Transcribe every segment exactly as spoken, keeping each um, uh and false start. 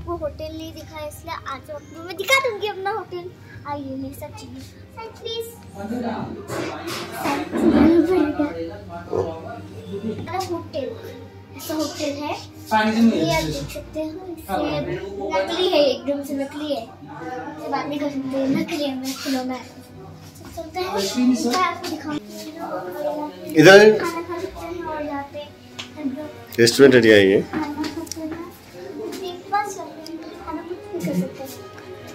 आपको होटल नहीं दिखाया, इसलिए आज आपको मैं दिखा दूंगी अपना होटल। आइए मेरे साथ चलिए। Side please. होटल ऐसा होटल है, ये आप देख सकते हैं। इसे नकली है, एकदम से नकली है, इससे बात नहीं कर सकते, नकली है। मैं खिलौना है, चलते हैं आपको दिखाऊंगी। इधर खाना खा सकते हैं और यहाँ पे रेस्टोरेंट एरिया है ये। खाना कुछ भी कर सकते हैं।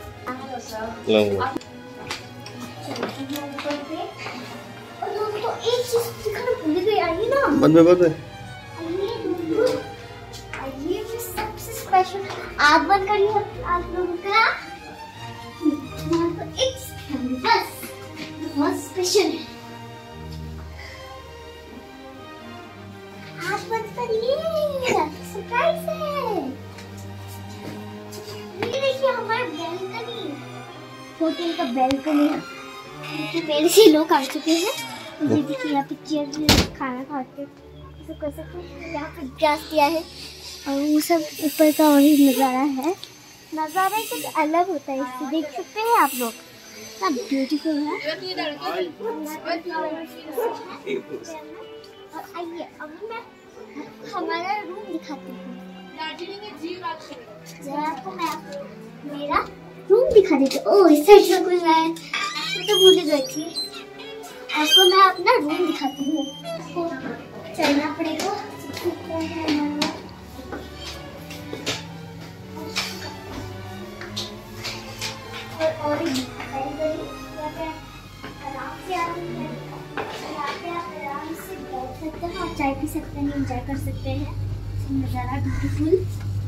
और दोस्तों एक चीज दिखाना भूल गई, आइए ना। बाद में बाद में आइए मैं सबसे स्पेशल आप बंद करिए आप लोगों का एक बस बहुत स्पेशल है। आप बंद करिए, सरप्राइज है। ये देखिए हमारा बैल्कनी, होटल का बैल्कनी है। पहले से लोग आ चुके हैं। ये देखिए यहाँ पे चेयर में खाना खाते सब कर सकते हैं। यहाँ पे गैस दिया है और वो सब ऊपर का वही नज़ारा है। नज़ारा कुछ अलग होता है, इससे देख सकते हैं आप लोग, इतना ब्यूटीफुल है। और आइए अब मैं हमारा रूम दिखाती हूँ। आपको मैं मेरा रूम दिखा देती हूँ। ओह इस साइड में कुछ है, मैं तो भूल गई थी। आपको मैं अपना रूम दिखाती हूँ। चलना पड़ेगा और और ही यहाँ पे आराम से आप यहाँ पे आप आराम से बैठ सकते हैं और चाय पी सकते हैं, एंजॉय कर सकते हैं। नज़ारा ब्यूटीफुल।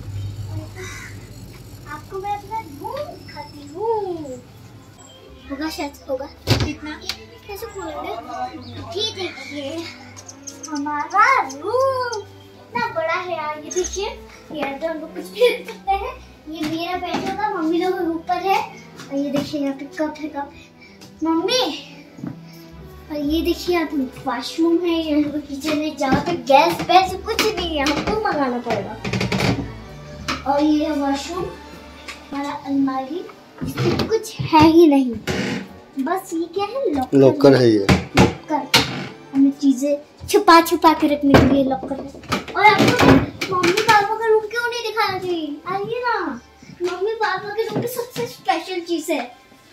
आपको मैं अपना रूम दिखाती हूँ। होगा शायद होगा कितना कैसे खोलेंगे। ये देखिए हमारा रूम इतना बड़ा है यार। ये देखिए यार तो हम लोग कुछ भी रख सकते हैं। ये मेरा बेड होगा, मम्मी लोग ऊपर है। और ये देखिए यहाँ पे कप है, कप मम्मी। और ये देखिए यहाँ पे वॉशरूम है, यहाँ पे किचन है जहाँ पे गैस वैस कुछ नहीं है, हमको मंगाना पड़ेगा। और ये है वॉशरूम, हमारा अलमारी इसमें कुछ है ही नहीं, बस ये क्या है लॉकर, लॉकर है ये लॉकर। हमें चीजें छुपा छुपा के रखने के लिए लॉकर है। और आपको मम्मी पापा का रूम क्यों नहीं दिखाना चाहिए, आइए ना। मम्मी पापा के रूम की सबसे स्पेशल चीज है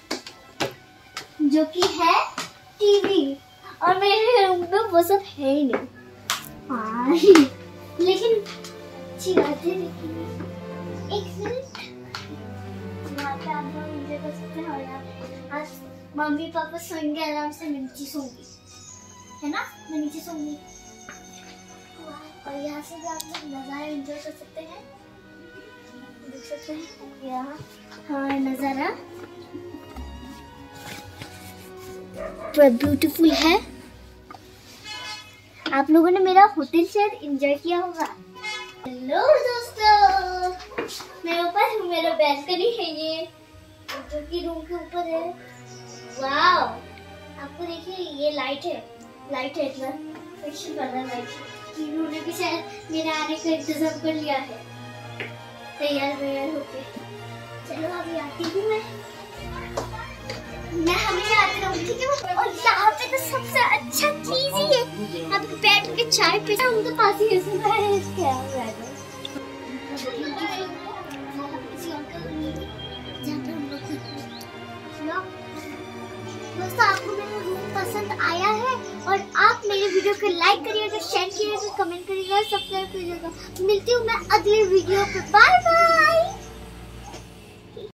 जो कि है टीवी, और मेरे रूम में वो सब है ही नहीं। हाँ लेकिन अच्छी बात है। देखिए एक मिनट, वहाँ पे आप लोग एंजॉय कर सकते हैं। और यहाँ आज मम्मी पापा सोएंगे आराम से, मैं नीचे सोऊंगी, है ना, मैं नीचे सोऊंगी। और यहाँ से भी आप लोग नज़ारा एंजॉय कर सकते हैं, देख सकते हैं यहाँ हाँ नज़ारा पूरा ब्यूटीफुल है। आप लोगों ने मेरा होटल शायद एंजॉय किया होगा। हेलो दोस्तों, मेरे ऊपर मेरा बैल्कनी है ये, जो कि रूम के ऊपर है। वाव, आपको देखिए ये लाइट है, लाइट है इतना स्पेशल वाला लाइट। इन्होंने भी शायद मेरे आने का इंतजाम कर लिया है, तैयार तैयार होके। चलो अभी आती हूँ मैं मैं हमेशा आती रहूँगी, ठीक है। और यहाँ पे तो सबसे अच्छा चीज ही है, यहाँ पे बैठ के चाय पीना, उनके पास ही ऐसा है क्या है। दोस्तों आपको मेरा रूम पसंद आया है और आप मेरे वीडियो को लाइक करिएगा, शेयर करिएगा, कमेंट करिएगा, सब्सक्राइब करिएगा। मिलती हूँ मैं अगले वीडियो पे, बाय बाय।